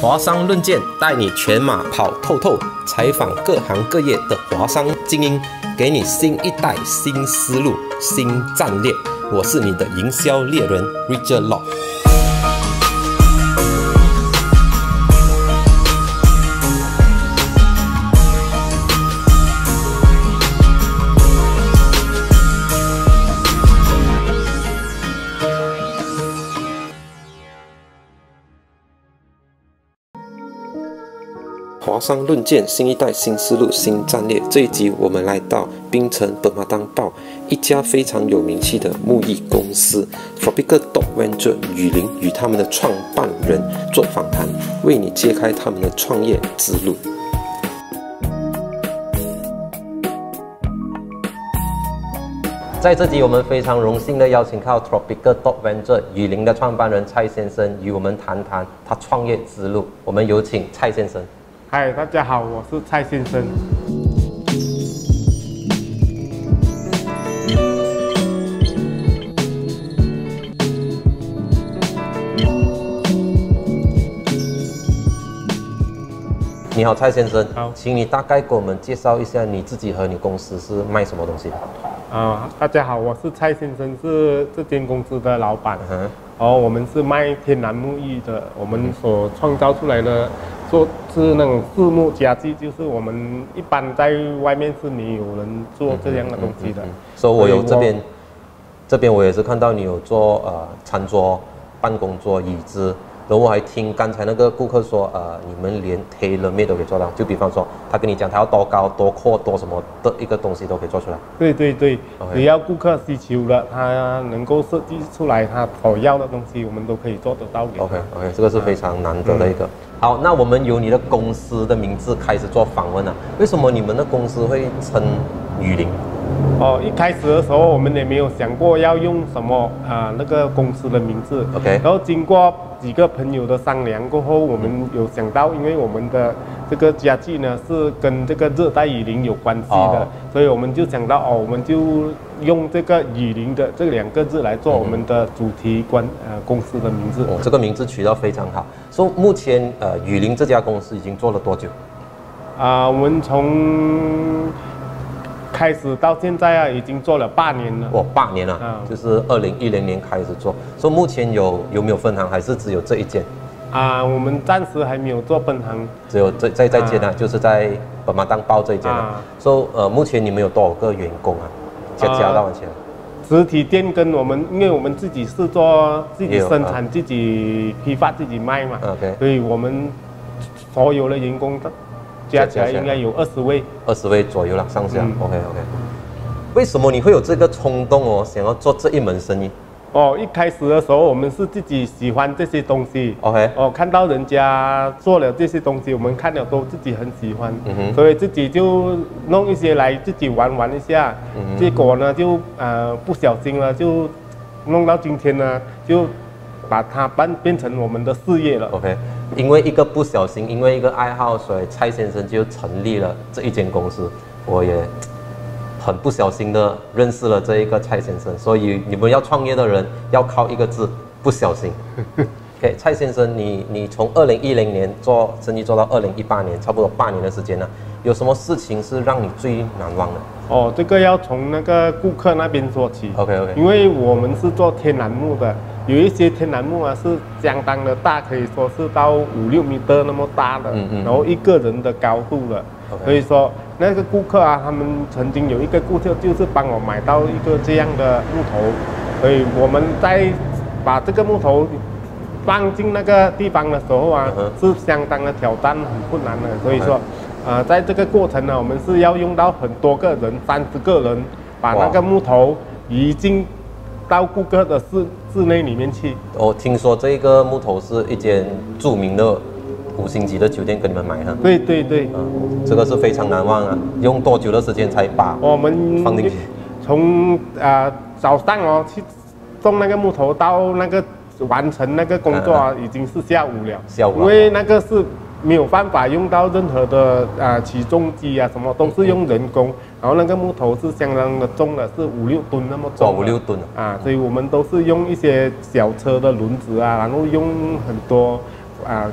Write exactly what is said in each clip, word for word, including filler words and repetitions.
华商论剑带你全马跑透透，采访各行各业的华商精英，给你新一代新思路、新战略。我是你的营销猎人 Richard Law。华商论剑，新一代新思路新战略。这一集我们来到槟城本马当报一家非常有名气的木艺公司 Tropical Dog Venture 雨林，与他们的创办人做访谈，为你揭开他们的创业之路。在这集，我们非常荣幸的邀请到 Tropical Dog Venture 雨林的创办人蔡先生，与我们谈谈他创业之路。我们有请蔡先生。 嗨，大家好，我是蔡先生。 你好，蔡先生。 好，请你大概给我们介绍一下你自己和你公司是卖什么东西的？ 啊、呃，大家好，我是蔡先生，是这间公司的老板。 嗯， 哦，我们是卖天然木艺的，我们所创造出来的。做是那种树木家具，就是我们一般在外面是没有人做这样的东西的。 嗯嗯嗯嗯、所以我有这边，这边我也是看到你有做呃餐桌、办公桌、椅子，然后我还听刚才那个顾客说，呃，你们连 tailor made 都可以做到，就比方说他跟你讲他要多高、多阔、多什么的一个东西都可以做出来。 对对对， okay. 只要顾客需求了，他能够设计出来他所要的东西，我们都可以做得到给他。 OK OK， 这个是非常难得的一个。嗯好，那我们由你的公司的名字开始做访问啊。为什么你们的公司会称雨林？ 哦，一开始的时候我们也没有想过要用什么啊、呃、那个公司的名字。 OK。 然后经过几个朋友的商量过后，我们有想到，因为我们的这个家具呢是跟这个热带雨林有关系的，哦、所以我们就想到哦，我们就用这个雨林的这两个字来做我们的主题关呃公司的名字。 哦，这个名字取得非常好。所以目前呃雨林这家公司已经做了多久？ 啊、呃，我们从开始到现在啊，已经做了八年了。 哦，八年了，嗯、就是二零一零年开始做。所以目前有有没有分行，还是只有这一间？ 啊、呃，我们暂时还没有做分行， 只有这在这间呢、啊，就是在本马当报这一间啊。所以呃，目前你们有多少个员工啊？加加到完钱。 实体店跟我们，因为我们自己是做自己生产、自己批发、自己卖嘛， OK， 所以我们所有的员工加起来应该有二十位， 二十位左右了，上下。嗯、OK OK。为什么你会有这个冲动哦，想要做这一门生意？ 哦，一开始的时候我们是自己喜欢这些东西 ，OK， 哦，看到人家做了这些东西，我们看了都自己很喜欢， 嗯哼， 所以自己就弄一些来自己玩玩一下，嗯、结果呢就呃不小心了，就弄到今天呢就把它办变成我们的事业了 ，OK， 因为一个不小心，因为一个爱好，所以蔡先生就成立了这一间公司，我也很不小心的认识了这一个蔡先生，所以你们要创业的人要靠一个字，不小心。OK， 蔡先生，你你从二零一零年做生意做到二零一八年，差不多八年的时间呢，有什么事情是让你最难忘的？ 哦，这个要从那个顾客那边说起。 OK OK， 因为我们是做天然木的，有一些天然木啊是相当的大，可以说是到五六米的那么大的，嗯嗯，然后一个人的高度了。Okay. 所以说那个顾客啊，他们曾经有一个顾客就是帮我买到一个这样的木头，所以我们在把这个木头放进那个地方的时候啊， uh-huh. 是相当的挑战，很困难的。所以说， okay. 呃，在这个过程呢，我们是要用到很多个人，三十个人，把那个木头移进到顾客的室室内里面去。 我听说这个木头是一间著名的五星级的酒店跟你们买的。 对对对， 嗯，这个是非常难忘啊！用多久的时间才把我们放进去？ 从啊、呃、早上哦去送那个木头到那个完成那个工作啊，已经是下午了。 下午。 因为那个是没有办法用到任何的啊、呃、起重机啊，什么都是用人工。嗯、然后那个木头是相当的重的，是五六吨那么重。 哦，五六吨啊！所以我们都是用一些小车的轮子啊，然后用很多啊。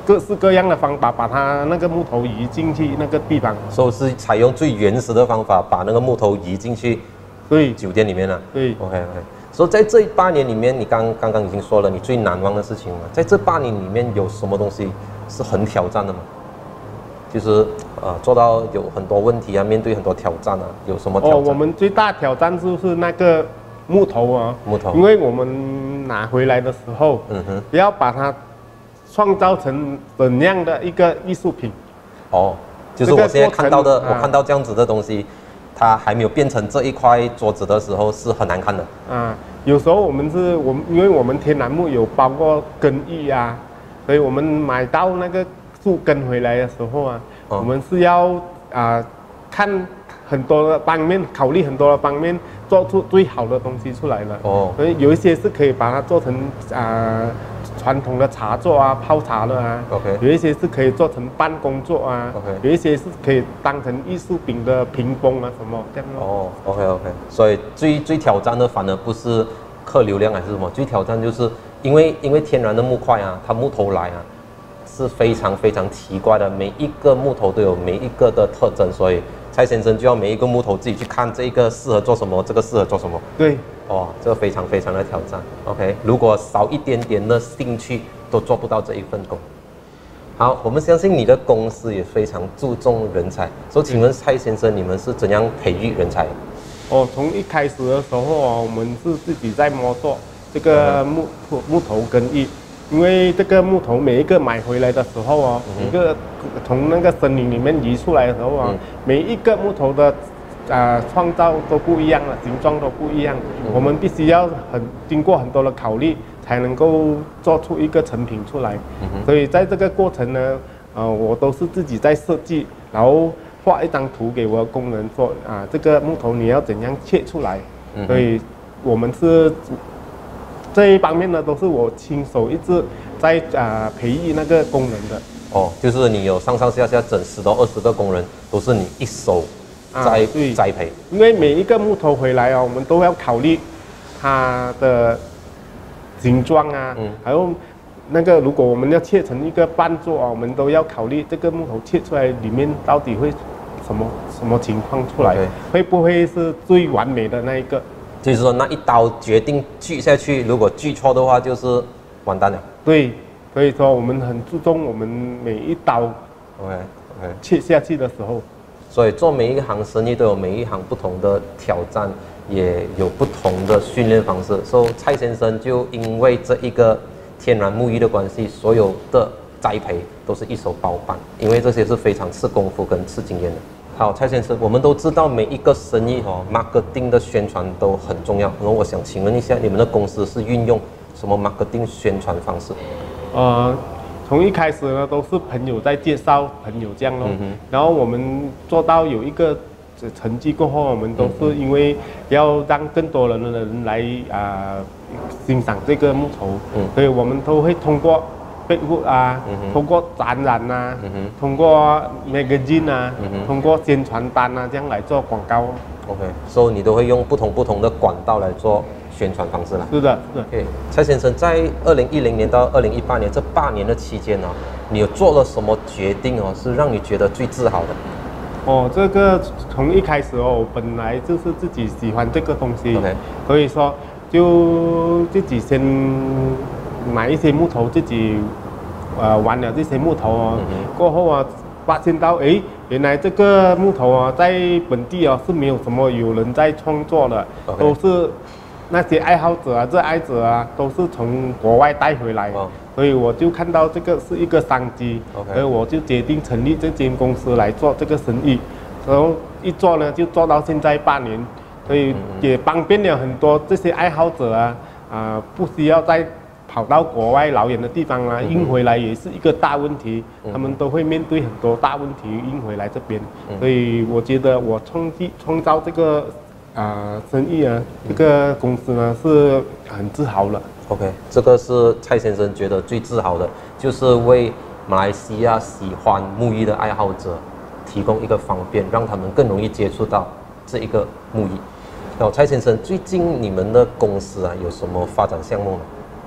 各式各样的方法把它那个木头移进去那个地方。 所以是采用最原始的方法，把那个木头移进去对酒店里面了。 对 ，OK OK。所以在这八年里面，你刚刚刚已经说了你最难忘的事情了。在这八年里面有什么东西是很挑战的吗？就是呃做到有很多问题啊，面对很多挑战啊，有什么挑战？ 哦，我们最大挑战就是那个木头啊， 木头， 因为我们拿回来的时候，嗯哼，要把它创造成怎样的一个艺术品？ 哦，就是我现在看到的， 啊、 我看到这样子的东西，它还没有变成这一块桌子的时候是很难看的。 啊，有时候我们是我们因为我们天然木有包括根艺啊，所以我们买到那个树根回来的时候啊，哦、我们是要啊看很多的方面，考虑很多的方面，做出最好的东西出来了。哦，所以有一些是可以把它做成啊传统的茶座啊、泡茶的啊。OK。有一些是可以做成办公桌啊。OK。有一些是可以当成艺术品的屏风啊什么这样。 哦 ，OK OK。所以最最挑战的反而不是客流量还是什么，最挑战就是因为因为天然的木块啊，它木头来啊。是非常非常奇怪的，每一个木头都有每一个的特征，所以蔡先生就要每一个木头自己去看这一个适合做什么，这个适合做什么。 对， 哦，这个非常非常的挑战。OK， 如果少一点点的兴趣，都做不到这一份工。好，我们相信你的公司也非常注重人才，所以请问蔡先生，你们是怎样培育人才？ 哦，从一开始的时候啊，我们是自己在摸索这个木木头工艺。因为这个木头每一个买回来的时候哦，嗯、一个从那个森林里面移出来的时候啊，嗯、每一个木头的啊、呃、创造都不一样了，形状都不一样。嗯、我们必须要很经过很多的考虑，才能够做出一个成品出来。嗯、所以在这个过程呢，呃，我都是自己在设计，然后画一张图给我的工人说啊，这个木头你要怎样切出来。嗯、所以我们是。这一方面呢，都是我亲手一直在啊、呃、培育那个工人的。 哦，就是你有上上下下整十到二十个工人，都是你一手栽、啊、栽培。 因为每一个木头回来哦，我们都要考虑它的形状啊，嗯、还有那个如果我们要切成一个半座啊，我们都要考虑这个木头切出来里面到底会什么什么情况出来， okay. 会不会是最完美的那一个？ 就是说那一刀决定锯下去，如果锯错的话，就是完蛋了。 对，所以说我们很注重我们每一刀 ，OK OK， 切下去的时候。 所以做每一行生意都有每一行不同的挑战，也有不同的训练方式。所以蔡先生就因为这一个天然木艺的关系，所有的栽培都是一手包办，因为这些是非常吃功夫跟吃经验的。好，蔡先生，我们都知道每一个生意哦 ，marketing 的宣传都很重要。然后我想请问一下，你们的公司是运用什么 marketing 宣传方式？ 呃，从一开始呢，都是朋友在介绍朋友这样咯。嗯、然后我们做到有一个成绩过后，我们都是因为要让更多人的人来啊、呃、欣赏这个木头，嗯、所以我们都会通过。Facebook 啊，嗯、通过展览啊，嗯、通过 magazine 啊，嗯、通过宣传单啊，这样来做广告。 OK， 所以你都会用不同不同的管道来做宣传方式啦。 是的，是的。 OK， 蔡先生，在二零一零年到二零一八年这八年的期间呢、哦，你有做了什么决定哦，是让你觉得最自豪的？ 哦，这个从一开始哦，我本来就是自己喜欢这个东西， OK， 所以说就自己先。买一些木头，自己呃玩了这些木头哦，嗯、过后啊，发现到哎，原来这个木头啊，在本地啊是没有什么有人在创作的， okay. 都是那些爱好者啊、热爱者啊，都是从国外带回来， oh. 所以我就看到这个是一个商机， okay. 所以我就决定成立这间公司来做这个生意，然后一做呢就做到现在八年，所以也方便了很多这些爱好者啊啊、呃，不需要再。跑到国外老远的地方啊，运回来也是一个大问题，嗯、他们都会面对很多大问题运回来这边，嗯、所以我觉得我创立创造这个啊、呃、生意啊，这个公司呢是很自豪的。 OK， 这个是蔡先生觉得最自豪的，就是为马来西亚喜欢木艺的爱好者提供一个方便，让他们更容易接触到这一个木艺。然后蔡先生，最近你们的公司啊有什么发展项目呢？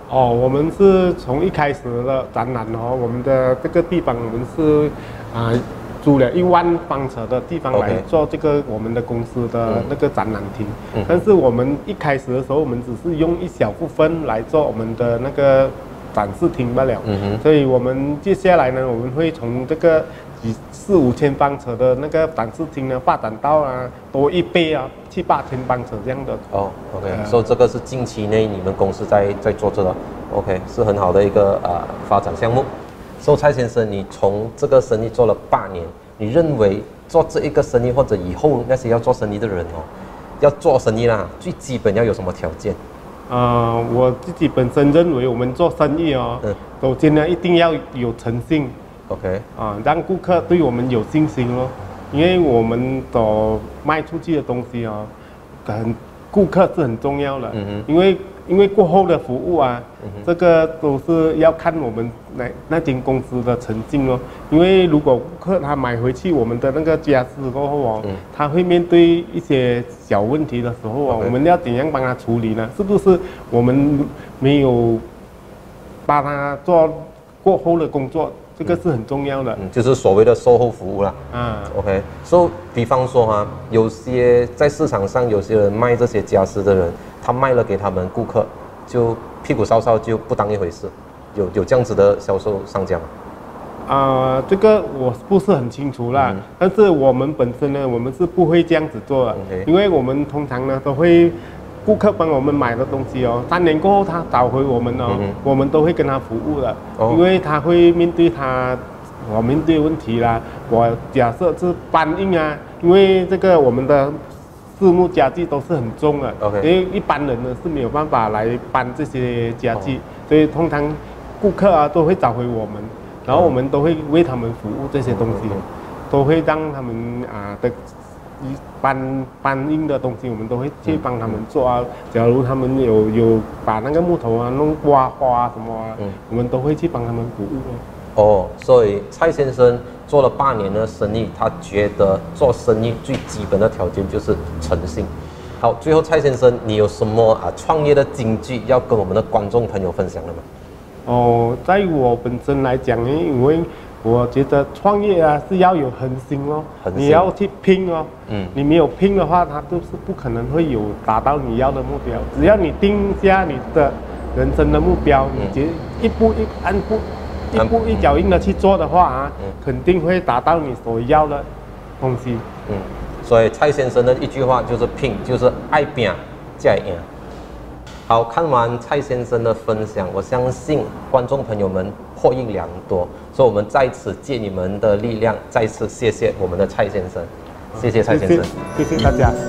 哦，我们是从一开始的展览哦，我们的这个地方我们是啊、呃、租了一万方尺的地方来做这个我们的公司的那个展览厅。嗯、但是我们一开始的时候，我们只是用一小部分来做我们的那个展示厅罢了。嗯、所以我们接下来呢，我们会从这个几四五千方尺的那个展示厅呢，发展到啊多一倍啊，七八千方尺这样的。 哦 ，OK， 所以、呃 so, 这个是近期内你们公司在在做这个 ，OK， 是很好的一个呃发展项目。所以蔡先生，你从这个生意做了八年，你认为做这一个生意或者以后那些要做生意的人哦，要做生意啦，最基本要有什么条件？ 呃，我自己本身认为我们做生意哦，嗯、首先呢一定要有诚信。 OK， 啊，让顾客对我们有信心咯，因为我们所卖出去的东西啊，很顾客是很重要的。嗯哼，因为因为过后的服务啊，嗯、这个都是要看我们那那间公司的诚信咯。因为如果顾客他买回去我们的那个家私过后哦，嗯、他会面对一些小问题的时候啊， okay. 我们要怎样帮他处理呢？是不是我们没有帮他做过后的工作？这个是很重要的， 嗯，就是所谓的售后服务啦。啊 ，OK， 所以比方说哈，有些在市场上有些人卖这些家私的人，他卖了给他们顾客，就屁股烧烧就不当一回事，有有这样子的销售商家吗？ 啊、呃，这个我不是很清楚啦，嗯、但是我们本身呢，我们是不会这样子做的， okay. 因为我们通常呢都会。顾客帮我们买的东西哦，三年过后他找回我们哦，嗯、我们都会跟他服务的，哦、因为他会面对他我面对问题啦。我假设是搬运啊，因为这个我们的实木家具都是很重的， okay. 因为一般人呢是没有办法来搬这些家具，哦、所以通常顾客啊都会找回我们，然后我们都会为他们服务这些东西，嗯、都会让他们啊的。搬搬运的东西，我们都会去帮他们做啊。假如他们有有把那个木头啊弄刮花啊什么啊，嗯、我们都会去帮他们服务哦。 哦，所以蔡先生做了八年的生意，他觉得做生意最基本的条件就是诚信。好，最后蔡先生，你有什么啊创业的金句要跟我们的观众朋友分享的吗？ 哦，在我本身来讲呢，因为我觉得创业啊是要有恒心哦，你要去拼哦。嗯，你没有拼的话，它都是不可能会有达到你要的目标。只要你定下你的人生的目标，嗯、你就一步一按步一步一脚印的去做的话啊，嗯、肯定会达到你所要的东西。 嗯，所以蔡先生的一句话就是拼，就是爱拼才会赢。好，看完蔡先生的分享，我相信观众朋友们获益良多，所以我们在此借你们的力量，再次谢谢我们的蔡先生，谢谢蔡先生， 谢谢，谢谢大家。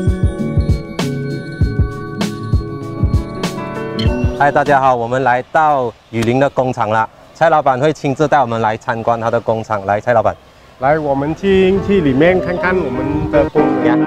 嗨，大家好，我们来到雨林的工厂了，蔡老板会亲自带我们来参观他的工厂，来，蔡老板， 来，我们进去里面看看我们的工人。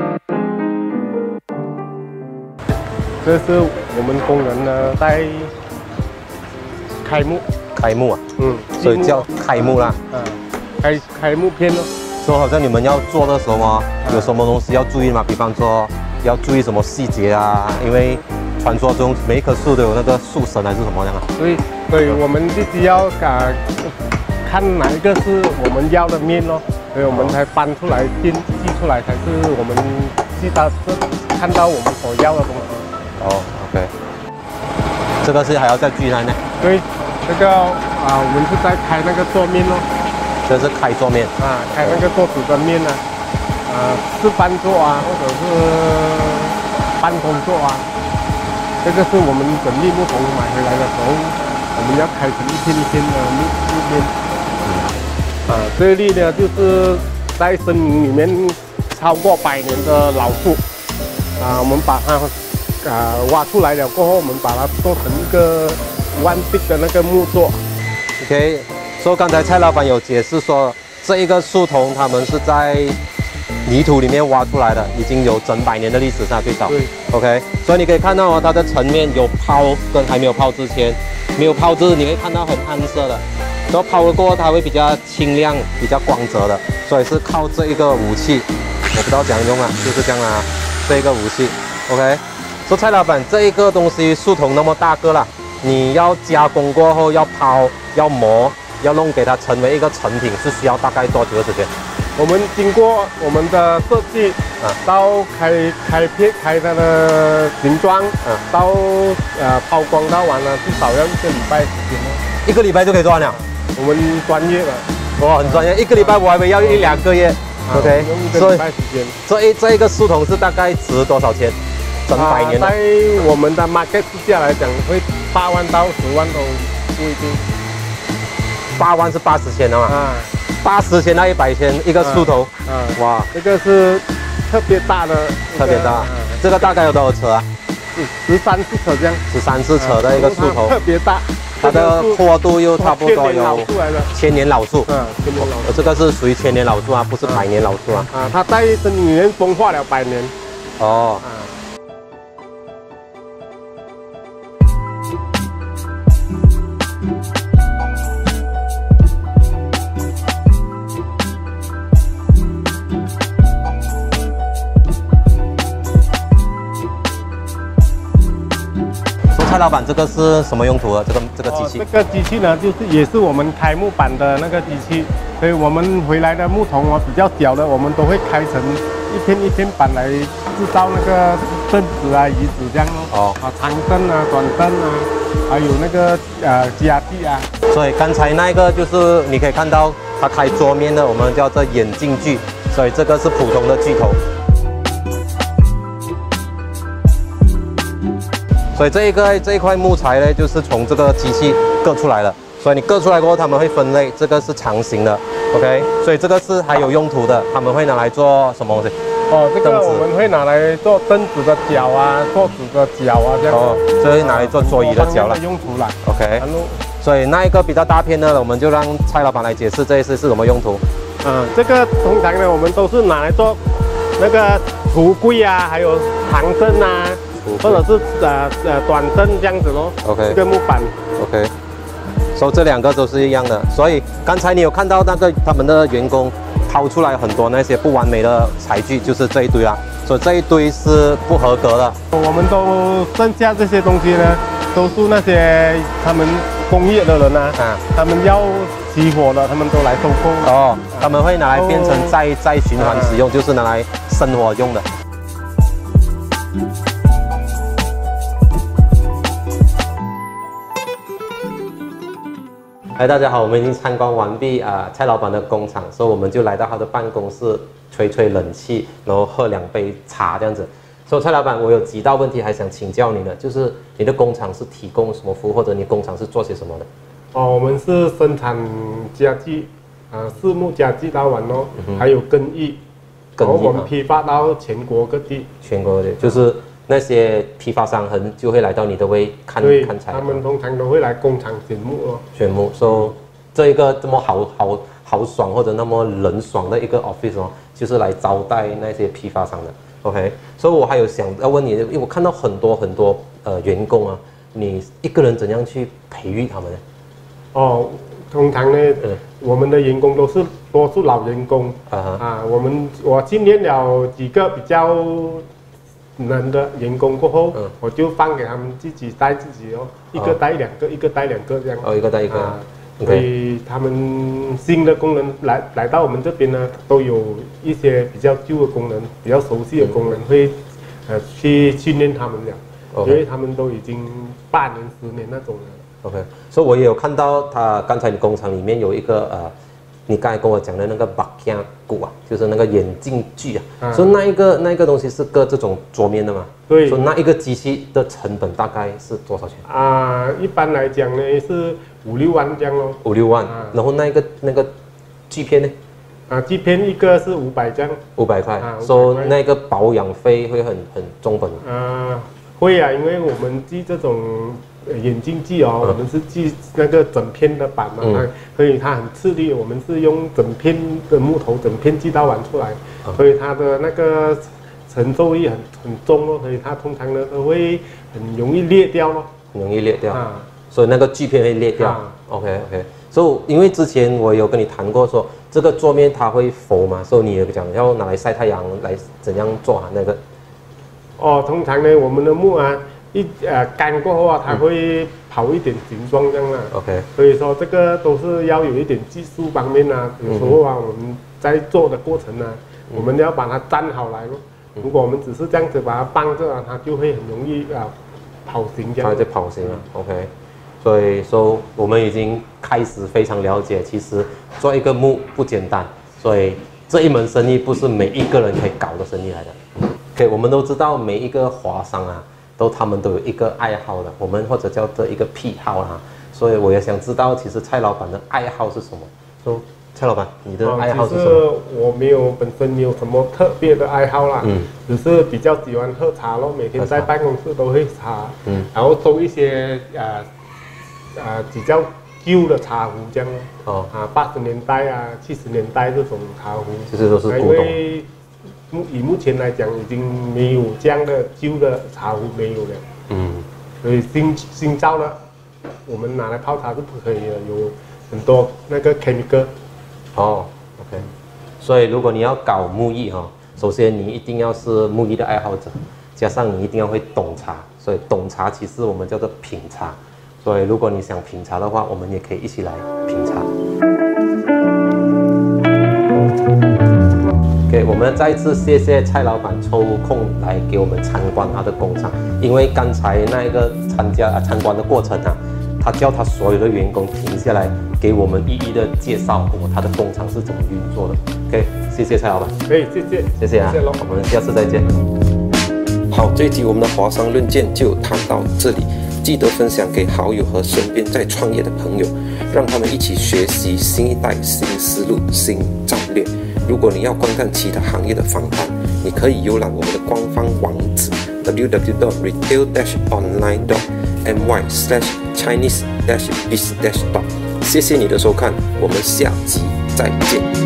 这是我们工人呢在开幕， 开幕啊， 嗯， 所以叫开幕啦， 嗯，开开幕片咯。 说好像你们要做的时候啊，有什么东西要注意吗？比方说要注意什么细节啊？因为传说中每一棵树都有那个树神还是什么样啊？ 所以，所以我们必须要啊看哪一个是我们要的面咯，所以我们才搬出来编辑出来，才是我们知道是看到我们所要的东西。 哦 ，OK， 这个是还要再锯来呢？ 对，这个啊，我们是在开那个做面咯。 这是开做面啊，开那个做纸的面呢，啊，是半做啊，或者是半工做啊。这个是我们整粒木头买回来的时候，我们要开成一片一片的木木面。嗯、啊，这粒呢就是在森林里面超过百年的老树，啊，我们把它。啊，挖出来了过后，我们把它做成一个弯壁的那个木座。 OK， 所以刚才蔡老板有解释说，这一个树桐他们是在泥土里面挖出来的，已经有整百年的历史，最少。对。OK， 所以你可以看到哦，它的层面有泡跟还没有泡之前，没有泡之你会看到很暗色的，然后泡了过后它会比较清亮、比较光泽的，所以是靠这一个武器，我不知道怎样用啊，就是这样啊，这一个武器。OK。说蔡老板，这一个东西树桐那么大个啦， 你要加工过后要抛、要磨、要弄给它成为一个成品，是需要大概多久的时间？ 我们经过我们的设计啊，到开开片开它的形状，啊，到呃抛光到完了，至少要一个礼拜时间哦。 一个礼拜就可以做完了？ 我们专业了， 哇，很专业。一个礼拜我还以为要一两个月。 啊、OK， 用一个礼拜时间。 所以这一个树桶是大概值多少钱？整百年、 啊、在我们的 market 市价来讲，会八万到十万都不一定。 八万是八十千的嘛？啊。八十千到一百千一个树头， 啊，哇，这个是特别大的， 特别大，啊、这个大概有多少车啊？ 十三四车这样， 十三四车的一个树头， 特别大， 它的坡度又差不多有千年老树， 嗯，千年老树， 这个是属于千年老树啊，不是百年老树啊。 啊，它在森林里面风化了百年。 哦。啊蔡老板，这个是什么用途的？这个这个机器、 哦？这个机器呢，就是也是我们开木板的那个机器，所以我们回来的木桶哦比较小的，我们都会开成一片一片板来制造那个凳子啊、椅子这样咯。哦。啊，长凳啊、短凳啊，还有那个呃家具啊。 所以刚才那个就是你可以看到，它开桌面的，我们叫做眼镜锯，所以这个是普通的锯头。所以这一个这一块木材呢，就是从这个机器割出来了。所以你割出来过后，他们会分类，这个是长形的 ，OK。所以这个是还有用途的，他们会拿来做什么东西？ 哦，这个我们会拿来做凳子的脚啊，桌子的脚啊，这样。哦， 这会拿来做桌椅的脚了。 用途啦 ，OK。所以那一个比较大片的，我们就让蔡老板来解释这一次是什么用途。 嗯，这个通常呢，我们都是拿来做那个橱柜啊，还有长凳啊。或者是呃呃短凳这样子咯 ，OK， 这个木板 ，OK， 所以这两个都是一样的。所以刚才你有看到那个他们的员工掏出来很多那些不完美的材具，就是这一堆啊，所以这一堆是不合格的。 我们都剩下这些东西呢，都是那些他们工业的人啊，啊他们要起火的，他们都来收购。 哦，他们会拿来变成再再循环使用，就是拿来生活用的。嗨，大家好，我们已经参观完毕啊、呃，蔡老板的工厂，所以我们就来到他的办公室吹吹冷气，然后喝两杯茶这样子。所以蔡老板，我有几道问题还想请教你的，就是你的工厂是提供什么服务，或者你工厂是做些什么的？ 哦，我们是生产家具，啊，树木家具到完咯，嗯、还有工艺，然后我们批发到全国各地。 全国的，就是那些批发商很就会来到你的位看看材， 他们通常都会来工厂选木哦。 选木，所以这一个这么豪豪豪爽或者那么冷爽的一个 office 哦，就是来招待那些批发商的。OK， 所以我还有想要问你，因为我看到很多很多呃员工啊，你一个人怎样去培育他们呢？ 哦，通常呢，嗯、我们的员工都是多数老员工啊，啊，我们我训练了几个比较能的员工过后，嗯、我就放给他们自己带自己哦，一个带两个，哦、一个带两个这样。 哦，一个带一个。啊 Okay. 所以他们新的工人来来到我们这边呢，都有一些比较旧的工人，比较熟悉的工人，嗯、会呃去训练他们了， okay. 因为他们都已经八年、十年那种了。 OK， 所以我也有看到他刚才你工厂里面有一个呃，你刚才跟我讲的那个 Bakia 鼓啊，就是那个眼镜锯啊，啊所以那一个那一个东西是割这种桌面的嘛？ 对。 所以那一个机器的成本大概是多少钱？ 啊，一般来讲呢是五六万这样咯。 五六万，啊、然后那个那个锯片呢？ 啊，锯片一个是五百这样。 五百块，所以那个保养费会很很重本。 啊，会啊，因为我们锯这种。眼镜锯哦，嗯、我们是锯那个整片的板嘛，嗯、所以它很刺力。我们是用整片的木头，整片锯刀完出来，嗯、所以它的那个承受力很很重咯，所以它通常呢都会很容易裂掉咯， 很容易裂掉啊，所以那个锯片会裂掉。啊、OK OK， 所以因为之前我有跟你谈过说，这个桌面它会浮嘛，所以你有讲要拿来晒太阳，来怎样做啊那个？ 哦，通常呢我们的木啊。 一呃干过后啊，它会跑一点形状这样啦。 OK。 所以说这个都是要有一点技术方面啊，有时候啊我们在做的过程啊，嗯、我们要把它站好来咯。如果我们只是这样子把它绑着啊，它就会很容易啊跑形这样。 它就跑形了 ，OK。所以说我们已经开始非常了解，其实做一个木不简单，所以这一门生意不是每一个人可以搞的生意来的。OK， 我们都知道每一个华商啊，都他们都有一个爱好的，我们或者叫做一个癖好啦。所以我也想知道，其实蔡老板的爱好是什么？说蔡老板，你的爱好是什么？ 其实我没有本身没有什么特别的爱好啦，嗯，只是比较喜欢喝茶咯，每天在办公室都会茶，嗯，然后收一些呃。啊，比较旧的茶壶这样哦，啊，八十年代啊，七十年代这种茶壶， 其实都是古董。 因为目以目前来讲，已经没有这样的旧的茶壶没有了，嗯，所以新新造的，我们拿来泡茶是不可以的，有很多那个 chemical。 哦 ，OK， 所以如果你要搞木艺哈，首先你一定要是木艺的爱好者，加上你一定要会懂茶，所以懂茶其实我们叫做品茶。所以，如果你想品茶的话，我们也可以一起来品茶。OK， 我们再一次谢谢蔡老板抽空来给我们参观他的工厂。因为刚才那个参加啊参观的过程啊，他叫他所有的员工停下来，给我们一一的介绍过他的工厂是怎么运作的。OK， 谢谢蔡老板。 可以，谢谢， 谢谢啊，谢谢我们下次再见。好，这一集我们的华商论剑就谈到这里。记得分享给好友和身边在创业的朋友，让他们一起学习新一代新思路、新战略。如果你要观看其他行业的访谈，你可以浏览我们的官方网址 w w w dot retail dash online dot m y slash chinese dash biz dash dot。谢谢你的收看，我们下集再见。